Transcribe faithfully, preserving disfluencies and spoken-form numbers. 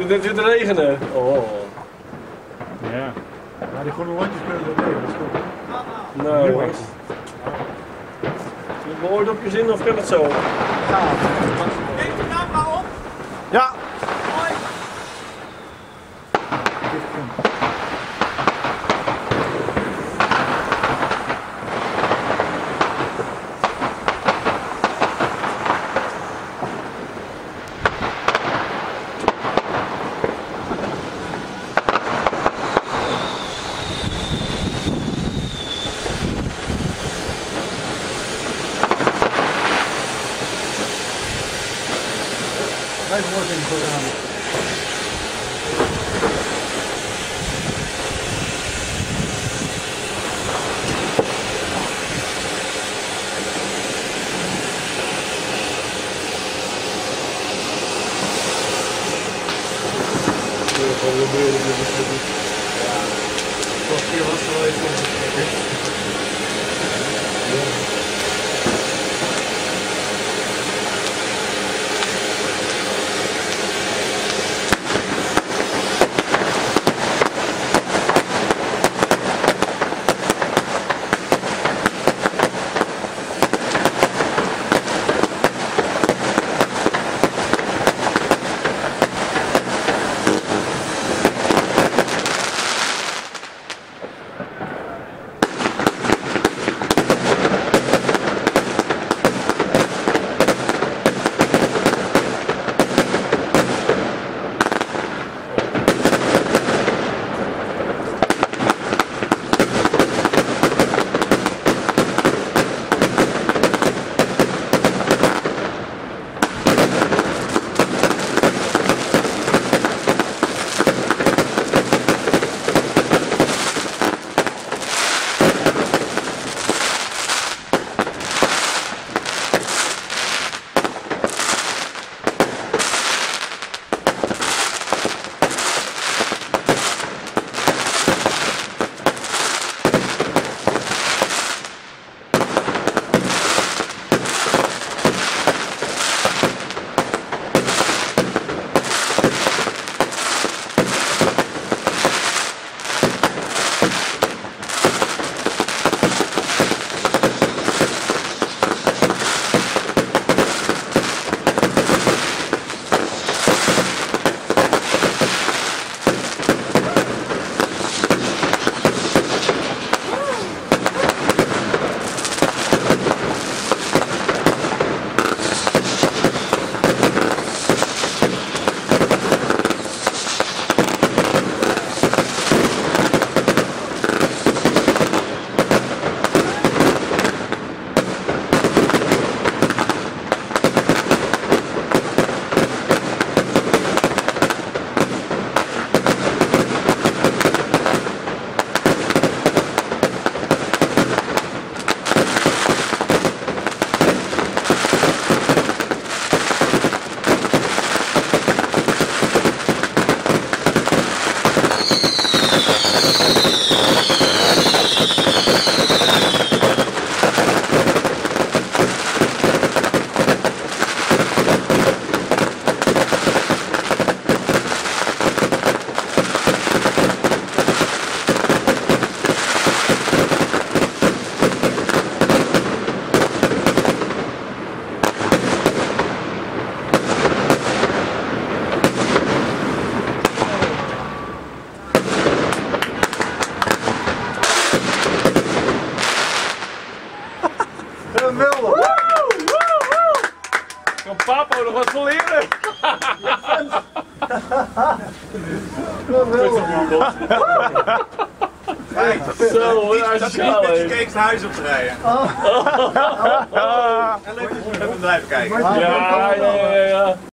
het net weer te regenen. Oh. Ja. Maar die groene lontjes kunnen er mee, dat is goed. Nou, jongens. Heb je ooit op je zin of kan het zo? Ja. Neem de camera op. Ja. Hoi. Blijf mooi in voor aan. Vorige keer was het wel even. Kan Papo nog wat van leren? Kijk, zo, wat dat is niet met je cakes naar huis op te rijden. En leuk dat je even blijven kijken. Ja, ja, ja, ja.